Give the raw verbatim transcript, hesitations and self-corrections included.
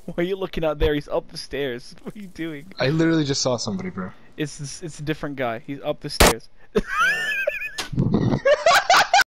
Why are you looking out there? He's up the stairs. What are you doing? I literally just saw somebody, bro. It's it's a different guy. He's up the stairs.